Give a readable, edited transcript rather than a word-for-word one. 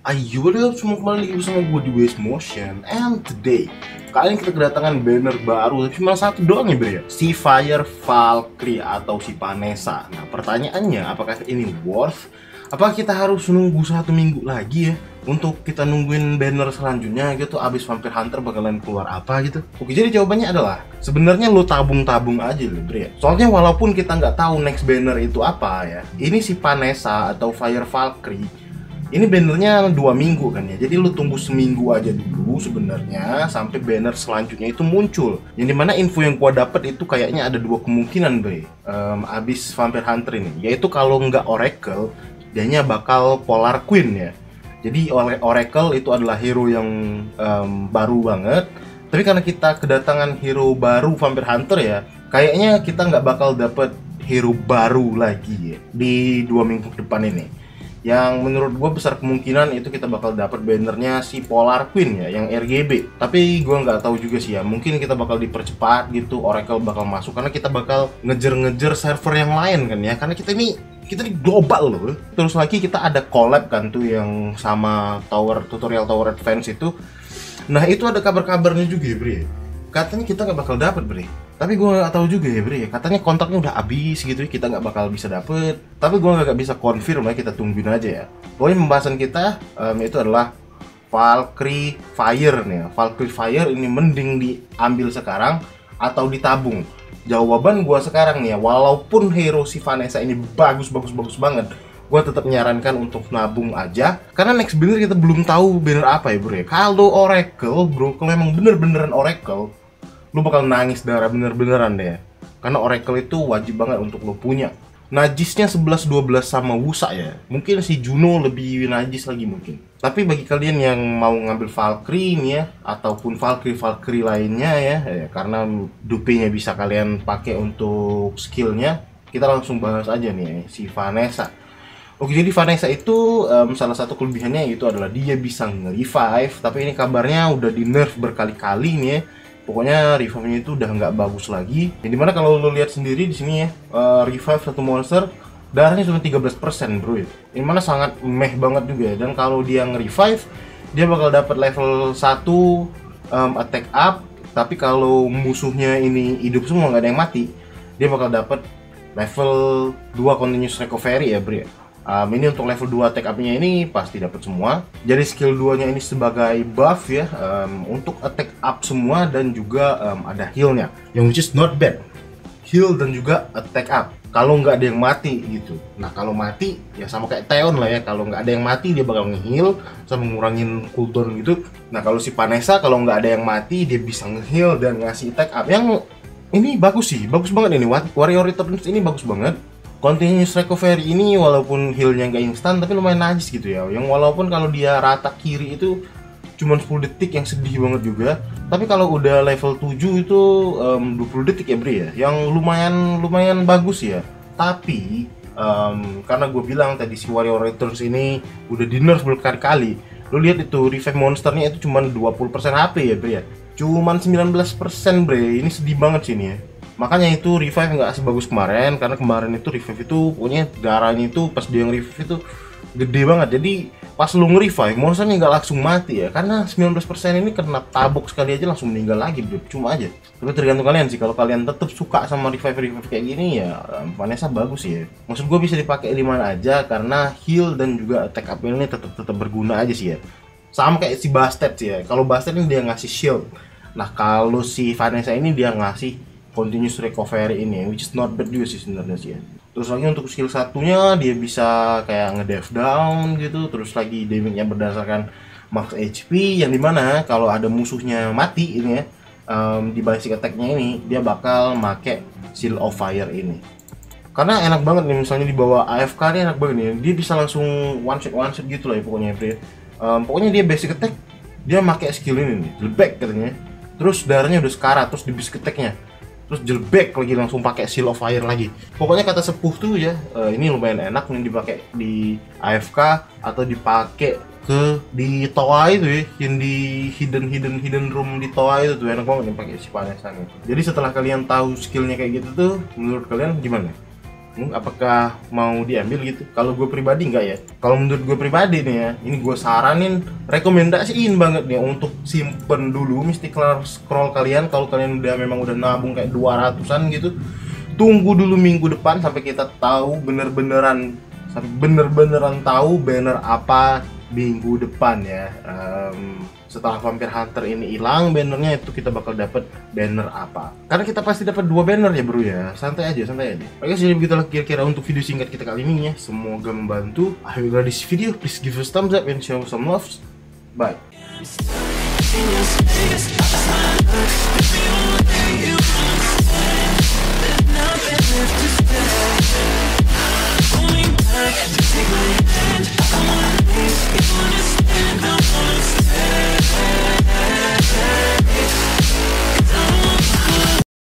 Ayo deh, semua kembali lagi bersama gue di Waste Motion. And today, kali ini kita kedatangan banner baru, tapi cuma satu doang ya bro ya, si Fire Valkyrie atau si Vanessa. Nah pertanyaannya, apakah ini worth? Apakah kita harus nunggu 1 minggu lagi ya untuk kita nungguin banner selanjutnya gitu, abis Vampire Hunter bakalan keluar apa gitu? Oke, jadi jawabannya adalah sebenarnya lo tabung-tabung aja loh bro ya. Soalnya walaupun kita nggak tahu next banner itu apa ya, ini si Vanessa atau Fire Valkyrie ini bannernya 2 minggu kan ya, jadi lu tunggu seminggu aja dulu sebenarnya sampai banner selanjutnya itu muncul. Yang dimana info yang gua dapet itu kayaknya ada 2 kemungkinan Bre, abis Vampire Hunter ini, yaitu kalau nggak Oracle, dianya bakal Polar Queen ya. Jadi Oracle itu adalah hero yang baru banget, tapi karena kita kedatangan hero baru Vampire Hunter ya, kayaknya kita nggak bakal dapet hero baru lagi ya di 2 minggu depan ini. Yang menurut gue besar kemungkinan itu kita bakal dapat bannernya si Polar Queen ya, yang RGB. Tapi gue nggak tahu juga sih ya, mungkin kita bakal dipercepat gitu, Oracle bakal masuk karena kita bakal ngejar-ngejar server yang lain kan ya, karena kita ini global loh. Terus lagi kita ada collab kan tuh yang sama tutorial Tower Advance itu. Nah itu ada kabar-kabarnya juga ya Bre, katanya kita nggak bakal dapet Bre. Tapi gue nggak tahu juga ya Bre, katanya kontraknya udah habis gitu ya, kita nggak bakal bisa dapet. Tapi gue nggak bisa confirm ya, kita tungguin aja ya. Pokoknya pembahasan kita itu adalah Valkyrie Fire nih ya. Valkyrie Fire ini mending diambil sekarang atau ditabung? Jawaban gue sekarang nih ya, walaupun hero si Vanessa ini bagus banget, gue tetap menyarankan untuk nabung aja, karena next banner kita belum tahu banner apa ya bro ya. Kalau Oracle bro, kalau emang beneran Oracle, lu bakal nangis darah bener-beneran deh, karena Oracle itu wajib banget untuk lu punya. Najisnya 11-12 sama Wusa ya, mungkin si Juno lebih najis lagi mungkin. Tapi bagi kalian yang mau ngambil Valkyrie nih ya, ataupun Valkyrie lainnya ya, karena dupe-nya bisa kalian pakai untuk skillnya, kita langsung bahas aja nih si Vanessa. Oke, jadi Vanessa itu salah satu kelebihannya itu adalah dia bisa nge-revive, tapi ini kabarnya udah di nerf berkali-kali nih ya. Pokoknya revive-nya itu udah nggak bagus lagi. Yang dimana kalau lo lihat sendiri di sini ya, revive satu monster darahnya cuma 13% bro ya. Ini mana sangat meh banget juga ya. Dan kalau dia nge-revive, dia bakal dapat level 1 attack up. Tapi kalau musuhnya ini hidup semua, nggak ada yang mati, dia bakal dapat level 2 continuous recovery ya bro ya. Ini untuk level 2 attack up-nya ini pasti dapat semua. Jadi skill 2-nya ini sebagai buff ya, untuk attack up semua, dan juga ada heal-nya, yang which is not bad. Heal dan juga attack up kalau nggak ada yang mati gitu. Nah kalau mati ya sama kayak Theon lah ya, kalau nggak ada yang mati dia bakal nge-heal sama ngurangin cooldown gitu. Nah kalau si Vanessa kalau nggak ada yang mati dia bisa nge-heal dan ngasih attack up. Yang ini bagus sih, bagus banget ini. Warrior Returns ini bagus banget. Continuous recovery ini walaupun healnya nggak instan tapi lumayan najis gitu ya. Yang walaupun kalau dia rata kiri itu cuma 10 detik, yang sedih banget juga. Tapi kalau udah level 7 itu 20 detik ya Bre ya, yang lumayan bagus ya. Tapi karena gue bilang tadi si Warrior Returns ini udah di nerf berkali-kali. Lu lihat itu revive monsternya itu cuma 20% HP ya Bre ya, cuman 19% Bre. Ini sedih banget sih ini ya. Makanya itu revive nggak sebagus kemarin, karena kemarin itu revive itu pokoknya darahnya itu pas dia nge-revive itu gede banget. Jadi pas lu nge-revive monsternya nggak langsung mati ya, karena 19% ini kena tabok sekali aja langsung meninggal lagi bro. Cuma aja. Tapi tergantung kalian sih, kalau kalian tetap suka sama revive kayak gini ya Vanessa bagus ya. Maksud gue bisa dipakai di mana aja, karena heal dan juga attack up ini tetap berguna aja sih ya. Sama kayak si Bastet sih ya. Kalau Bastet ini dia ngasih shield. Nah kalau si Vanessa ini dia ngasih continuous recovery ini, which is not bad juga sih sebenarnya sih ya. Terus lagi untuk skill satunya dia bisa kayak nge-dive down gitu. Terus lagi damage-nya berdasarkan max HP, yang dimana kalau ada musuhnya mati ini ya, di basic attack-nya ini dia bakal make Seal of Fire ini. Karena enak banget nih, misalnya di bawah AFK ini enak banget nih, dia bisa langsung one shot gitu lah ya pokoknya bro. Pokoknya dia basic attack dia make skill ini nih, jelbek katanya. Terus darahnya udah sekarat, terus di basic attack-nya terus jelbek lagi langsung pakai Seal of Fire lagi. Pokoknya kata sepuh tuh ya, ini lumayan enak nih dipakai di AFK atau dipakai di Toa itu ya, yang di hidden room di Toa itu tuh enak banget nih pakai si Vanessa nih. Jadi setelah kalian tahu skillnya kayak gitu tuh, menurut kalian gimana? apakah mau diambil gitu? Kalau gue pribadi enggak ya. Kalau menurut gue pribadi nih ya, ini gue saranin, rekomendasiin banget nih untuk simpen dulu Mystical Scroll kalian. Kalau kalian memang udah nabung kayak 200-an gitu, tunggu dulu minggu depan sampai kita tahu bener-beneran tahu banner apa minggu depan ya. Setelah Vampire Hunter ini hilang bannernya, itu kita bakal dapat banner apa, karena kita pasti dapat 2 banner ya bro ya. Santai aja. Oke, jadi begitulah kira-kira untuk video singkat kita kali ini ya, semoga membantu. I will this video, please give us thumbs up and show some love. Bye. Nothing left to